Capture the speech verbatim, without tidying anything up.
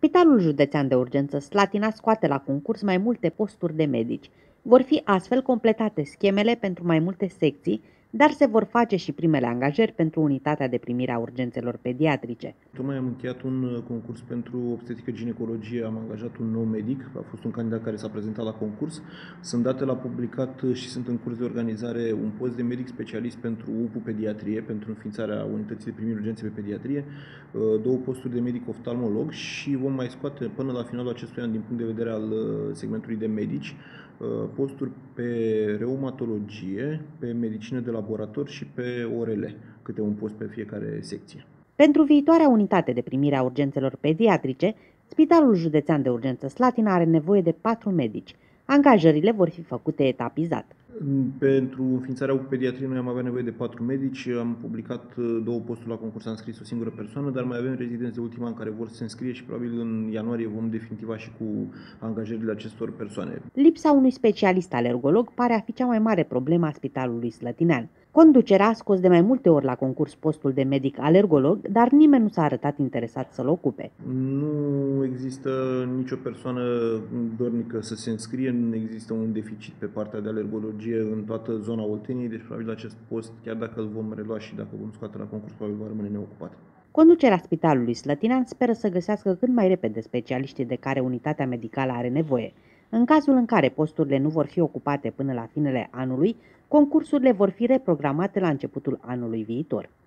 Spitalul Județean de Urgență Slatina scoate la concurs mai multe posturi de medici. Vor fi astfel completate schemele pentru mai multe secții, dar se vor face și primele angajări pentru unitatea de primire a urgențelor pediatrice. Tocmai am încheiat un concurs pentru obstetrică ginecologie, am angajat un nou medic, a fost un candidat care s-a prezentat la concurs. Sunt date la publicat și sunt în curs de organizare un post de medic specialist pentru U P U pediatrie, pentru înființarea unității de primire urgențe pe pediatrie, două posturi de medic oftalmolog și vom mai scoate până la finalul acestui an, din punct de vedere al segmentului de medici, posturi pe reumatologie, pe medicină de laborator și pe O R L, câte un post pe fiecare secție. Pentru viitoarea unitate de primire a urgențelor pediatrice, Spitalul Județean de Urgență Slatina are nevoie de patru medici. Angajările vor fi făcute etapizat. Pentru înființarea U P U pediatrie noi am avea nevoie de patru medici, am publicat două posturi la concurs, am scris o singură persoană, dar mai avem rezidenți de ultim an care vor să se înscrie și probabil în ianuarie vom definitiva și cu angajările acestor persoane. Lipsa unui specialist alergolog pare a fi cea mai mare problemă a Spitalului Slătinean. Conducerea a scos de mai multe ori la concurs postul de medic alergolog, dar nimeni nu s-a arătat interesat să-l ocupe. Nu există nicio persoană dornică să se înscrie, nu există un deficit pe partea de alergologie în toată zona Olteniei, deci probabil acest post, chiar dacă îl vom relua și dacă vom scoate la concurs, probabil va rămâne neocupat. Conducerea Spitalului Slătinean speră să găsească cât mai repede specialiștii de care unitatea medicală are nevoie. În cazul în care posturile nu vor fi ocupate până la finele anului, concursurile vor fi reprogramate la începutul anului viitor.